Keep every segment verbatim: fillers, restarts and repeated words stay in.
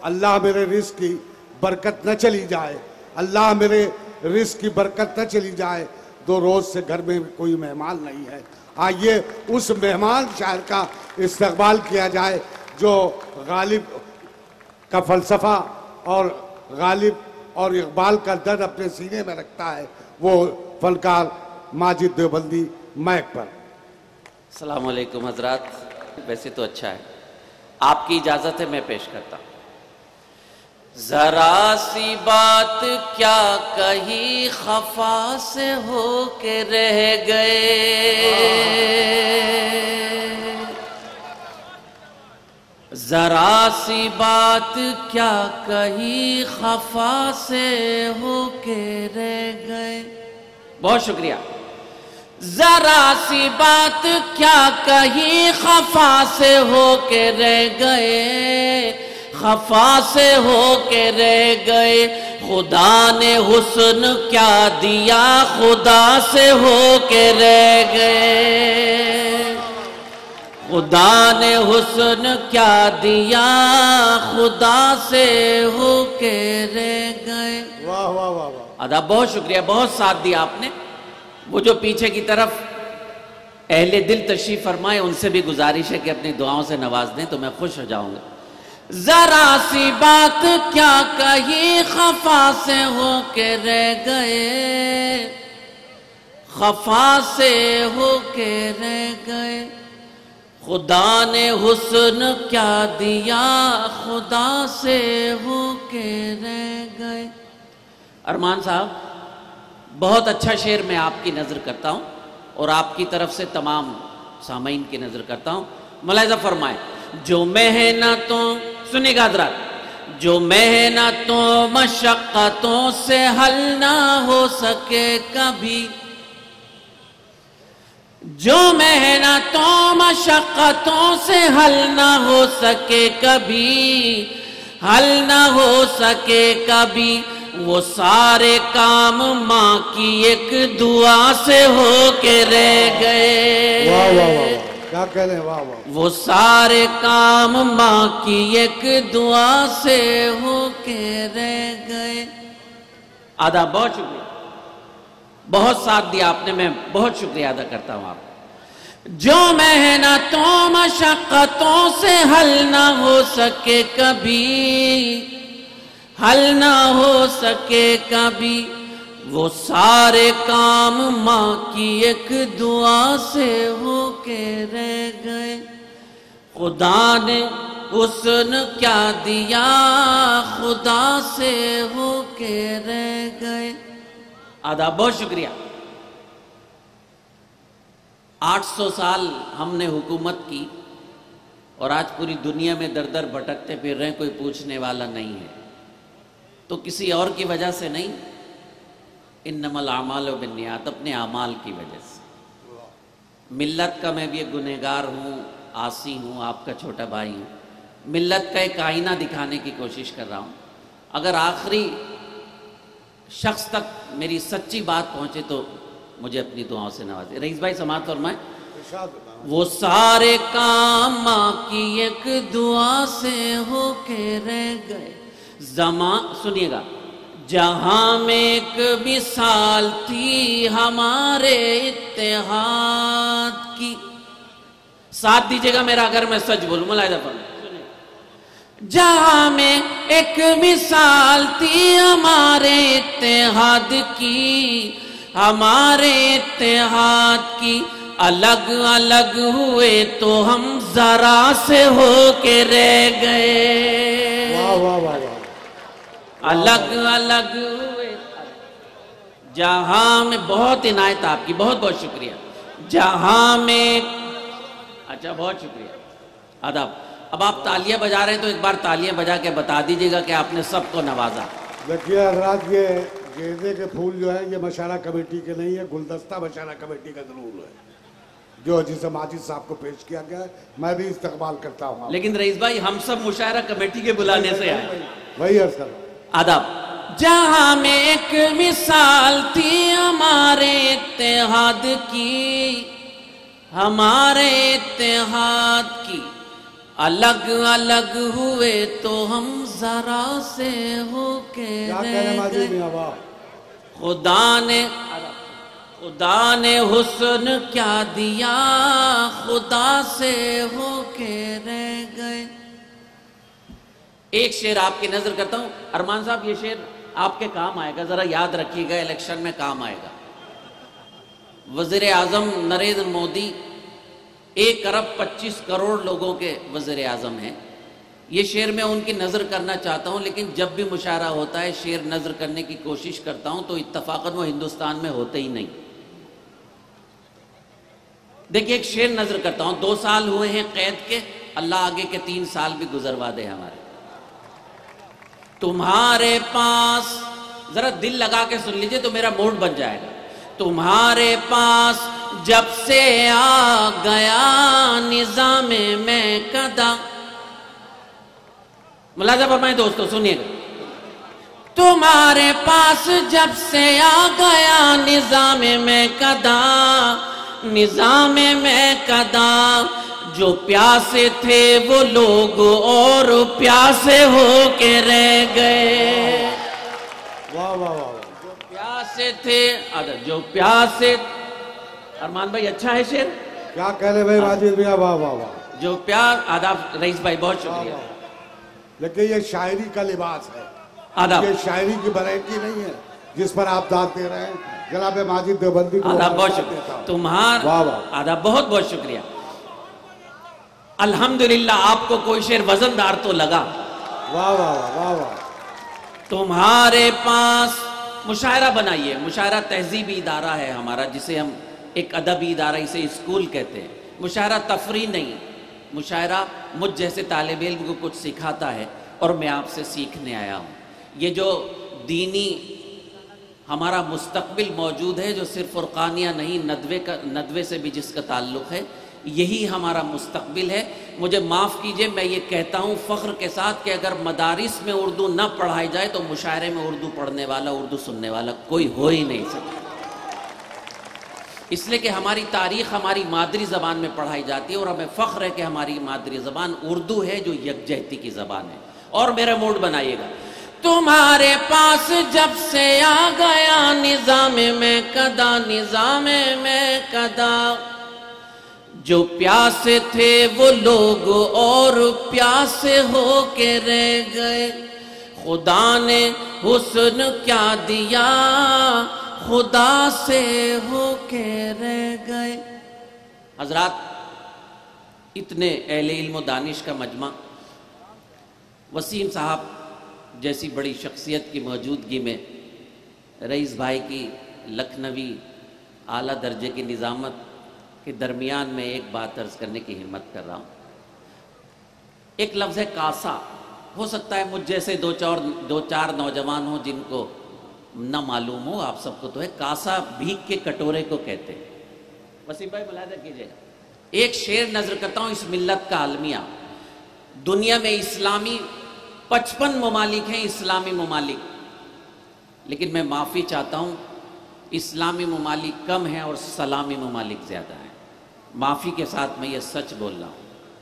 اللہ میرے رزق کی برکت نہ چلی جائے، اللہ میرے رزق کی برکت نہ چلی جائے، دو روز سے گھر میں کوئی مہمان نہیں ہے، آئیے اس مہمان شاعر کا استقبال کیا جائے جو غالب کا فلسفہ اور غالب اور اقبال کا درد اپنے سینے میں رکھتا ہے، وہ فنکار ماجد دیوبندی مائک پر۔ السلام علیکم حضرات، ویسے تو اچھا ہے، آپ کی اجازت ہے میں پیش کرتا ہوں۔ ذرا سی بات کیا کہی خفا سے ہو کے رہ گئے، ذرا سی بات کیا کہی خفا سے ہو کے رہ گئے۔ بہت شکریہ۔ ذرا سی بات کیا کہی خفا سے ہو کے رہ گئے، خفا سے ہو کے رہ گئے، خدا نے حسن کیا دیا خدا سے ہو کے رہ گئے، خدا نے حسن کیا دیا خدا سے ہو کے رہ گئے۔ واہ واہ واہ واہ، آدھا بہت شکریہ، بہت ساتھ دیا آپ نے۔ وہ جو پیچھے کی طرف اہل دل تشریف فرمائے ان سے بھی گزارش ہے کہ اپنی دعاؤں سے نواز دیں تو میں خوش ہو جاؤں گا۔ ذرا سی بات کیا کہی خفا سے ہو کے رہ گئے، خفا سے ہو کے رہ گئے، خدا نے حسن کیا دیا خدا سے ہو کے رہ گئے۔ ارمان صاحب، بہت اچھا شعر میں آپ کی نظر کرتا ہوں اور آپ کی طرف سے تمام سامعین کی نظر کرتا ہوں۔ ملاحظہ فرمائیں، جو محنتوں، سنیے گا حضرات، جو محنتوں مشقتوں سے حل نہ ہو سکے کبھی، جو محنتوں مشقتوں سے حل نہ ہو سکے کبھی، حل نہ ہو سکے کبھی، وہ سارے کام ماں کی ایک دعا سے ہو کے رہ گئے۔ واہ واہ واہ، کیا کہہ رہے ہیں، واہ واہ۔ وہ سارے کام ماں کی ایک دعا سے ہو کے رہ گئے۔ آدھا بہت شکریہ، بہت ساتھ دیا آپ نے، میں بہت شکریہ ادا کرتا ہوں آپ۔ جو محنتوں مشقتوں سے حل نہ ہو سکے کبھی، حل نہ ہو سکے کبھی، وہ سارے کام ماں کی ایک دعا سے ہو کے رہ گئے، خدا نے حسن کیا دیا خدا سے ہو کے رہ گئے۔ آدھا بہت شکریہ۔ آٹھ سو سال ہم نے حکومت کی اور آج پوری دنیا میں در در بھٹکتے پھر رہے، کوئی پوچھنے والا نہیں ہے، تو کسی اور کی وجہ سے نہیں، انما الاعمال بالنیات، اپنے اعمال کی وجہ سے۔ ملت کا میں بھی ایک گنہگار ہوں، عاصی ہوں، آپ کا چھوٹا بھائی ہوں، ملت کا ایک آئینہ دکھانے کی کوشش کر رہا ہوں۔ اگر آخری شخص تک میری سچی بات پہنچے تو مجھے اپنی دعاؤں سے نوازے۔ رئیس بھائی سماعت فرمائیں۔ وہ سارے کام ماں کی ایک دعا سے ہو کے رہ گئے، زمان، سنیے گا، جہاں میں ایک مثال تھی ہمارے اتحاد کی، ساتھ دیجئے گا میرا اگر میں سچ بولوں، ملاحظہ فرمائیں، جہاں میں ایک مثال تھی ہمارے اتحاد کی، ہمارے اتحاد کی، الگ الگ ہوئے تو ہم ذرا سے ہو کے رہ گئے، واہ واہ واہ واہ، الگ الگ ہوئے، جہاں میں، بہت عنایت آپ کی، بہت بہت شکریہ، جہاں میں، اچھا بہت شکریہ، آداب۔ اب آپ تالیاں بجا رہے ہیں تو ایک بار تالیاں بجا کے بتا دیجئے گا کہ آپ نے سب کو نوازا۔ دیکھیے حضرات، یہ گیندے کے پھول جو ہے یہ مشاعرہ کمیٹی کے نہیں ہے، گلدستہ مشاعرہ کمیٹی کا ضرور ہے، جو جسے ماجد صاحب کو پیش کیا گیا ہے، میں بھی استقبال کرتا ہوں۔ لیکن رئیس بھائی ہم سب مشاعرہ کمیٹی کے بلانے سے آئے، وہی ہے سر۔ آداب۔ جہاں میں ایک مثال تھی ہمارے اتحاد کی، ہمارے اتحاد کی، الگ الگ ہوئے تو ہم ذرا سے ہو کے کیا رہ کہنے ماجد گئے. میاں واہ. خدا نے خدا نے حسن کیا دیا خدا سے ہو کے رہ گئے. ایک شعر آپ کی نظر کرتا ہوں ارمان صاحب، یہ شعر آپ کے کام آئے گا، ذرا یاد رکھیے گا، الیکشن میں کام آئے گا. وزیر اعظم نریندر مودی ایک ارب پچیس کروڑ لوگوں کے وزیر اعظم ہیں. یہ شعر میں ان کی نظر کرنا چاہتا ہوں، لیکن جب بھی مشاعرہ ہوتا ہے شعر نظر کرنے کی کوشش کرتا ہوں تو اتفاقاً وہ ہندوستان میں ہوتے ہی نہیں. دیکھیں ایک شعر نظر کرتا ہوں. دو سال ہوئے ہیں قید کے، اللہ آگے کے تین سال بھی گزروا دے ہمارے. تمہارے پاس، ذرا دل لگا کے سن لیجئے تو میرا موڈ بن جائے گا. تمہارے پاس جب سے آ گیا نظام میں قدا. ملاحظہ فرمائیں دوستو، سنیے گا. تمہارے پاس جب سے آ گیا نظام میں قدا، نظام میں قدا، جو پیاسے تھے وہ لوگ اور پیاسے ہو کے رہ گئے. واہ واہ واہ. جو پیاسے تھے جو پیاسے ارمان بھائی اچھا ہے شعر. کیا کہنے بھائی ماجد میاں واہ واہ واہ. جو پیار آداب رئیس بھائی بہت شکریہ. لیکن یہ شاعری کا لباس ہے، آداب یہ شاعری کی ورائٹی نہیں ہے جس پر آپ داد دے رہے ہیں. جناب ماجد دیوبندی کو آداب بہت داد شکریہ. دیتا ہوں. تمہار واہ واہ. آداب بہت بہت شکریہ. الحمدللہ آپ کو کوئی شعر وزندار تو لگا. واہ واہ واہ واہ. تمہارے پاس مشاعرہ بنائیے. مشاعرہ تہذیبی ادارہ ہے ہمارا، جسے ہم ایک ادبی ادارہ اسے اسکول کہتے ہیں. مشاعرہ تفریح نہیں، مشاعرہ مجھ جیسے طالب علم کو کچھ سکھاتا ہے اور میں آپ سے سیکھنے آیا ہوں. یہ جو دینی ہمارا مستقبل موجود ہے، جو صرف فرقانیہ نہیں ندوے کا ندوے سے بھی جس کا تعلق ہے، یہی ہمارا مستقبل ہے. مجھے معاف کیجئے میں یہ کہتا ہوں فخر کے ساتھ کہ اگر مدارس میں اردو نہ پڑھائی جائے تو مشاعرے میں اردو پڑھنے والا، اردو سننے والا کوئی ہو ہی نہیں سکتا. اس لیے کہ ہماری تاریخ ہماری مادری زبان میں پڑھائی جاتی ہے اور ہمیں فخر ہے کہ ہماری مادری زبان اردو ہے جو یکجہتی کی زبان ہے. اور میرا موڈ بنائیے گا. تمہارے پاس جب سے آ گیا نظام میں قدا، نظام میں قدا، جو پیاسے تھے وہ لوگ اور پیاسے ہو کے رہ گئے. خدا نے حسن کیا دیا خدا سے ہو کے رہ گئے. حضرات، اتنے اہل علم و دانش کا مجمع، وسیم صاحب جیسی بڑی شخصیت کی موجودگی میں رئیس بھائی کی لکھنوی اعلیٰ درجے کی نظامت کے درمیان میں ایک بات عرض کرنے کی ہمت کر رہا ہوں. ایک لفظ ہے کاسا. ہو سکتا ہے مجھ جیسے دو چار دو چار نوجوان ہوں جن کو نہ معلوم ہو، آپ سب کو تو ہے. کاسا بھیگ کے کٹورے کو کہتے ہیں. وسیم بھائی ملاحظہ کیجئے گا. ایک شعر نظر کرتا ہوں اس ملت کا المیہ. دنیا میں اسلامی پچپن ممالک ہیں، اسلامی ممالک، لیکن میں معافی چاہتا ہوں اسلامی ممالک کم ہیں اور سلامی ممالک زیادہ ہیں. معافی کے ساتھ میں یہ سچ بول رہا ہوں.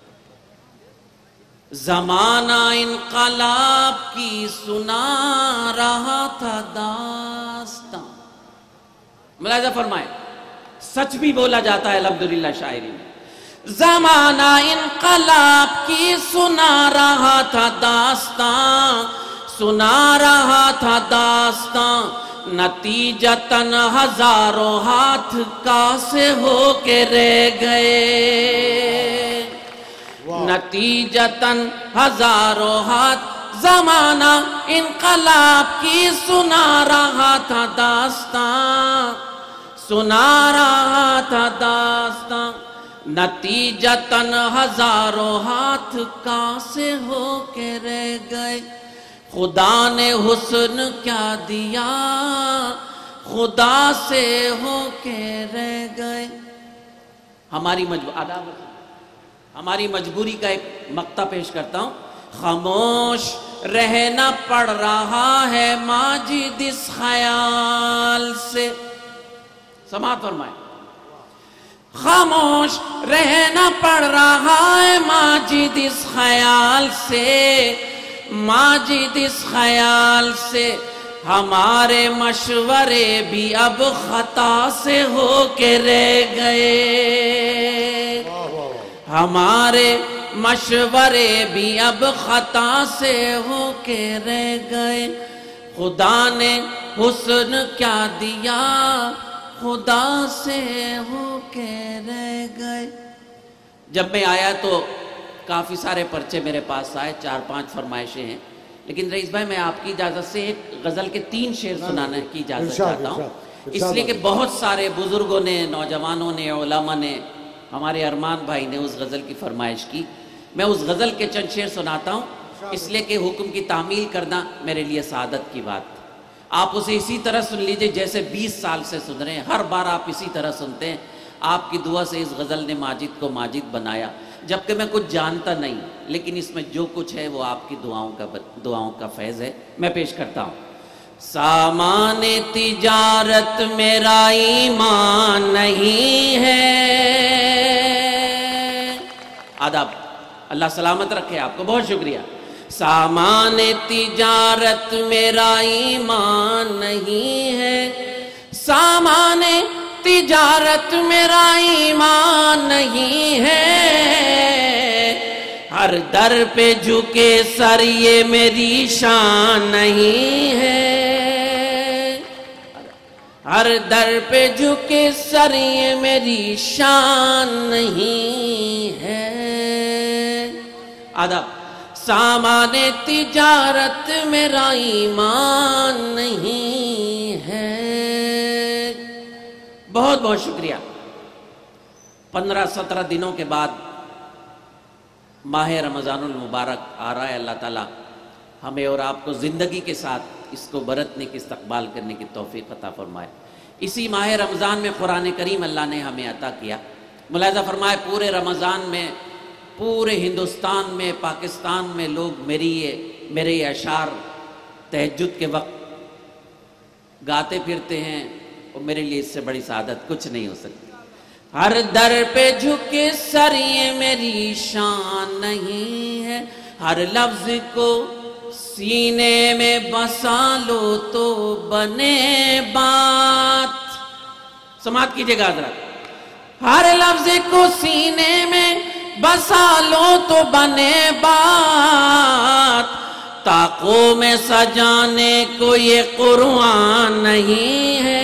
زمانہ انقلاب کی سنا رہا تھا داستان. ملاحظہ فرمائیں، سچ بھی بولا جاتا ہے الحمدللہ شاعری میں. زمانہ انقلاب کی سنا رہا تھا داستان، سنا رہا تھا داستان، نتیجتاً ہزاروں ہاتھ کاسے ہو کے رہ گئے. نتیجتاً ہزاروں ہاتھ. زمانہ انقلاب کی سنا رہا تھا داستان، سنا رہا تھا داستان، نتیجتاً ہزاروں ہاتھ کاسے ہو کے رہ گئے. خدا نے حسن کیا دیا خدا سے ہو کے رہ گئے. ہماری مجبور ہماری مجبوری کا ایک مقطع پیش کرتا ہوں. خاموش رہنا پڑ رہا ہے ماجد اس خیال سے. سماعت فرمائیں. خاموش رہنا پڑ رہا ہے ماجد اس خیال سے، ماجد اس خیال سے ہمارے مشورے بھی اب خطا سے ہو کے رہ گئے، ہمارے مشورے بھی اب خطا سے ہو کے رہ گئے، خدا نے حسن کیا دیا خدا سے ہو کے رہ گئے۔ جب میں آیا تو کافی سارے پرچے میرے پاس آئے، چار پانچ فرمائشیں ہیں، لیکن رئیس بھائی میں آپ کی اجازت سے ایک غزل کے تین شعر سنانے کی اجازت چاہتا ہوں، اس لیے کہ بہت سارے بزرگوں نے، نوجوانوں نے، علماء نے، ہمارے ارمان بھائی نے اس غزل کی فرمائش کی۔ میں اس غزل کے چند شعر سناتا ہوں، اس لیے کہ حکم کی تعمیل کرنا میرے لیے سعادت کی بات۔ آپ اسے اسی طرح سن لیجئے جیسے بیس سال سے سن رہے ہیں، ہر بار آپ اسی طرح سنتے ہیں۔ آپ کی دعا سے اس غزل نے ماجد کو ماجد بنایا، جبکہ میں کچھ جانتا نہیں، لیکن اس میں جو کچھ ہے وہ آپ کی دعاؤں کا دعاؤں کا فیض ہے۔ میں پیش کرتا ہوں۔ سامان تجارت میرا ایمان نہیں ہے، آداب، اللہ سلامت رکھے آپ کو، بہت شکریہ۔ سامان تجارت میرا ایمان نہیں ہے، سامان تجارت میرا ایمان نہیں ہے، ہر در پہ جھکے سر یہ میری شان نہیں ہے، ہر در پہ جھکے سر یہ میری شان نہیں ہے، آداب۔ سامان تجارت میرا ایمان نہیں ہے۔ بہت بہت شکریہ۔ پندرہ سترہ دنوں کے بعد ماہ رمضان المبارک آ رہا ہے، اللہ تعالیٰ ہمیں اور آپ کو زندگی کے ساتھ اس کو برتنے کی، استقبال کرنے کی توفیق عطا فرمائے۔ اسی ماہ رمضان میں قرآن کریم اللہ نے ہمیں عطا کیا۔ ملاحظہ فرمائے پورے رمضان میں پورے ہندوستان میں، پاکستان میں لوگ میری یہ میرے یہ اشعار تہجد کے وقت گاتے پھرتے ہیں، اور میرے لیے اس سے بڑی سعادت کچھ نہیں ہو سکتی۔ ہر در پہ جھکے سر یہ میری شان نہیں ہے، ہر لفظ کو سینے میں بسا لو تو بنے بات۔ سماعت کیجئے گا حضرات، ہر لفظ کو سینے میں بسا لو تو بنے بات، طاقوں میں سجانے کو یہ قرآن نہیں ہے،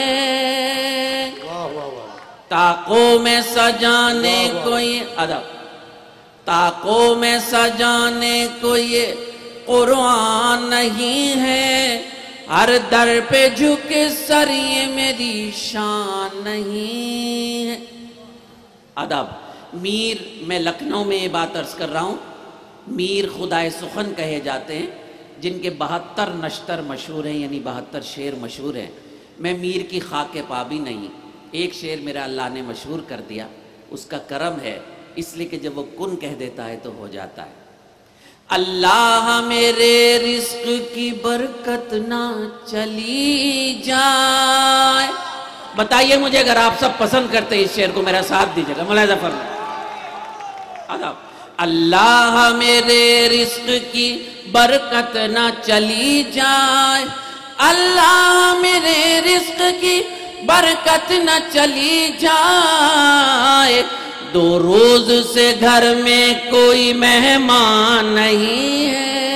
طاقوں میں سجانے کو یہ ادب، طاقوں میں سجانے کو یہ قرآن نہیں ہے، ہر در پہ جھکے سر یہ میری شان نہیں ہے۔ ادب میر، میں لکھنؤ میں یہ بات عرض کر رہا ہوں، میر خدائے سخن کہے جاتے ہیں، جن کے بہتر نشتر مشہور ہیں، یعنی بہتر شعر مشہور ہیں۔ میں میر کی خاک پا بھی نہیں، ایک شعر میرا اللہ نے مشہور کر دیا، اس کا کرم ہے، اس لیے کہ جب وہ کن کہہ دیتا ہے تو ہو جاتا ہے۔ اللہ میرے رزق کی برکت نہ چلی جائے، بتائیے مجھے اگر آپ سب پسند کرتے اس شعر کو، میرا ساتھ دیجئے گا، ملاحظہ فرمائیں۔ اللہ میرے رزق کی برکت نہ چلی جائے، اللہ میرے رزق کی برکت نہ چلی جائے، دو روز سے گھر میں کوئی مہمان نہیں ہے،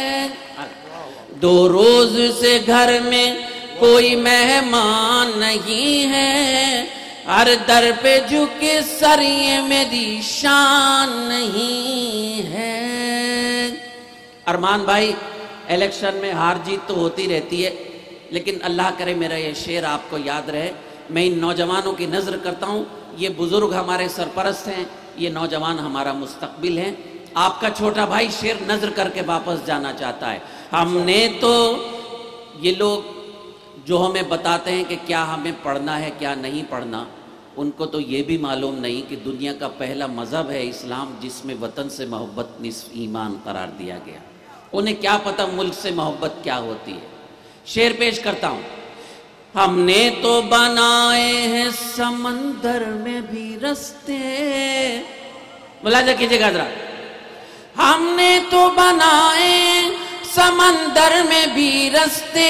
دو روز سے گھر میں کوئی مہمان نہیں ہے، ہر در پہ جھکے سر یہ میری شان نہیں ہے۔ ارمان بھائی، الیکشن میں ہار جیت تو ہوتی رہتی ہے، لیکن اللہ کرے میرا یہ شعر آپ کو یاد رہے۔ میں ان نوجوانوں کی نظر کرتا ہوں، یہ بزرگ ہمارے سرپرست ہیں، یہ نوجوان ہمارا مستقبل ہیں۔ آپ کا چھوٹا بھائی شعر نظر کر کے واپس جانا چاہتا ہے۔ ہم نے تو یہ لوگ جو ہمیں بتاتے ہیں کہ کیا ہمیں پڑھنا ہے کیا نہیں پڑھنا، ان کو تو یہ بھی معلوم نہیں کہ دنیا کا پہلا مذہب ہے اسلام، جس میں وطن سے محبت نصف ایمان قرار دیا گیا۔ انہیں کیا پتہ ملک سے محبت کیا ہوتی ہے۔ شعر پیش کرتا ہوں۔ ہم نے تو بنائے ہیں سمندر میں بھی رستے، ملاحظہ کیجئے گا ذرا، ہم نے تو بنائے سمندر میں بھی رستے،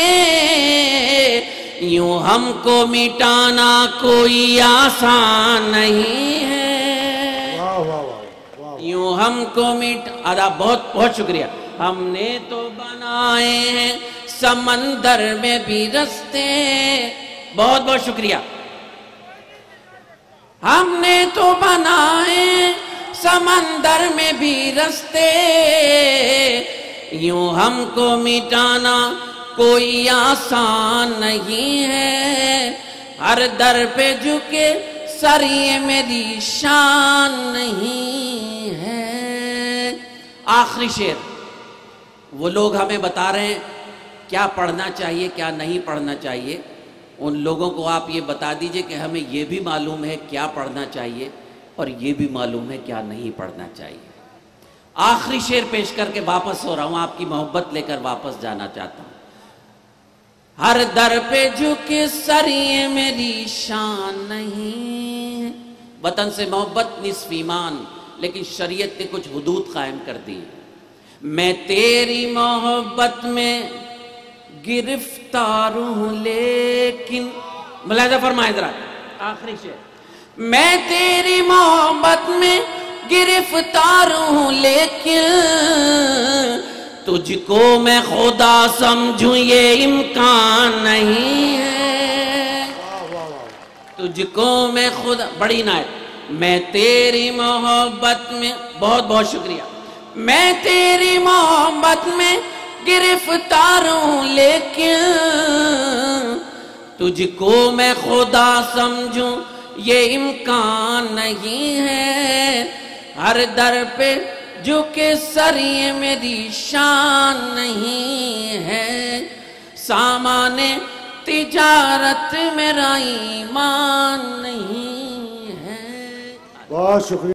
یوں ہم کو مٹانا کوئی آسان نہیں ہے، یوں ہم کو مٹ آداب بہت بہت شکریہ، ہم نے تو بنائے ہیں سمندر میں بھی رستے، بہت بہت شکریہ، ہم نے تو بنائے سمندر میں بھی رستے، یوں ہم کو مٹانا کوئی آسان نہیں ہے، ہر در پہ جھکے سر یہ میری شان نہیں ہے۔ آخری شعر، وہ لوگ ہمیں بتا رہے ہیں کیا پڑھنا چاہیے کیا نہیں پڑھنا چاہیے، ان لوگوں کو آپ یہ بتا دیجئے کہ ہمیں یہ بھی معلوم ہے کیا پڑھنا چاہیے اور یہ بھی معلوم ہے کیا نہیں پڑھنا چاہیے۔ آخری شعر پیش کر کے واپس ہو رہا ہوں، آپ کی محبت لے کر واپس جانا چاہتا ہوں۔ ہر در پہ جھکے سر یہ میری شان نہیں ہے، وطن سے محبت نصف ایمان، لیکن شریعت نے کچھ حدود قائم کر دی، میں تیری محبت میں گرفتار ہوں لیکن، ملاحظہ فرمائے ذرا آخری شعر، میں تیری محبت میں گرفتار ہوں لیکن تجھ کو میں خدا سمجھوں یہ امکان نہیں ہے، تجھ کو میں خدا، بڑی عنایت، میں تیری محبت میں، بہت بہت شکریہ، میں تیری محبت میں گرفتار ہوں لیکن تجھ کو میں خدا سمجھوں یہ امکان نہیں ہے، ہر در پہ جھکے سر یہ میری شان نہیں ہے، سامان تجارت میرا ایمان نہیں ہے۔ بہت شکریہ۔